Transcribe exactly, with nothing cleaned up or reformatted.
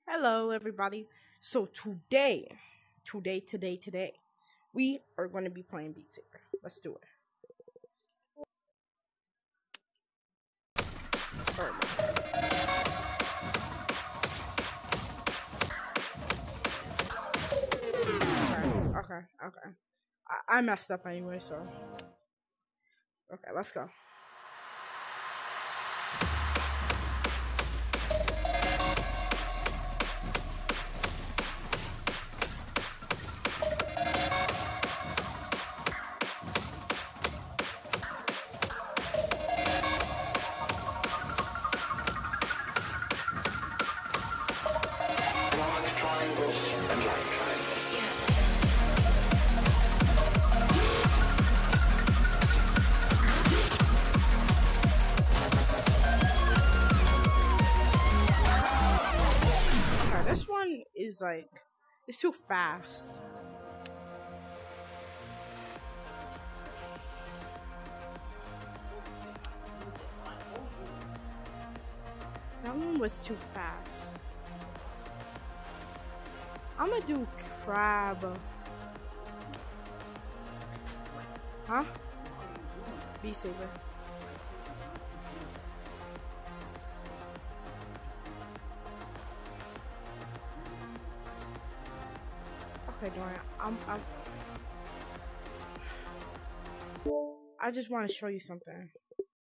Hello, everybody. So today, today, today, today, we are going to be playing Beat Saber. Let's do it. Okay, okay, okay. I, I messed up anyway, so okay, let's go. Okay, this one is like it's too fast. That one was too fast. I'm gonna do crab. Huh? Beat Saber. Okay, Dorian. I'm. I'm I just want to show you something.